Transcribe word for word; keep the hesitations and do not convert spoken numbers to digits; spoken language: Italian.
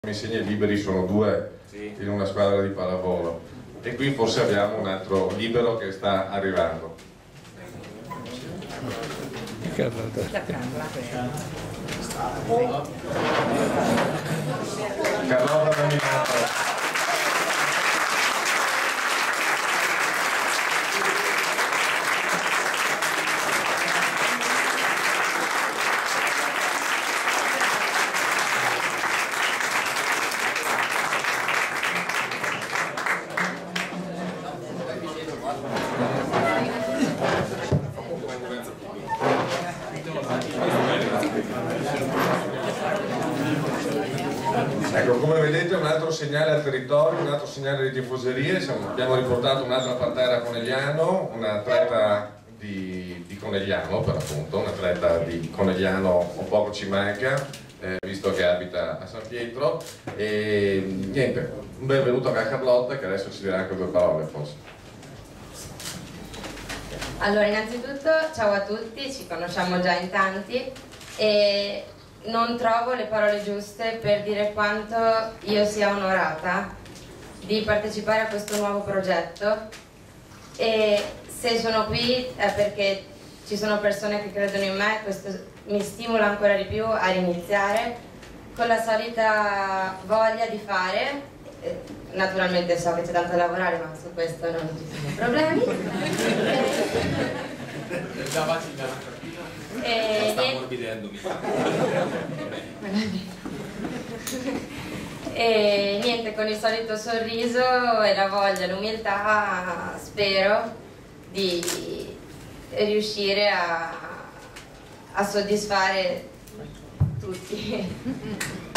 Mi insegna i liberi sono due in una squadra di pallavolo e qui forse abbiamo un altro libero che sta arrivando. Carlotta Dominato. Ecco, come vedete un altro segnale al territorio, un altro segnale di tifoserie. Abbiamo riportato un'altra Pantera a Conegliano, un atleta di, di Conegliano per appunto, un atleta di Conegliano un poco ci manca, eh, visto che abita a San Pietro. E niente, un benvenuto a Carlotta che adesso ci dirà anche due parole forse. Allora, innanzitutto ciao a tutti, ci conosciamo già in tanti e non trovo le parole giuste per dire quanto io sia onorata di partecipare a questo nuovo progetto, e se sono qui è perché ci sono persone che credono in me. Questo mi stimola ancora di più a riniziare con la solita voglia di fare. Naturalmente so che c'è tanto da lavorare, ma su questo non ci sono problemi. E sta ammorbidendo, mi sa. E niente, con il solito sorriso e la voglia, l'umiltà, spero di riuscire a, a soddisfare tutti.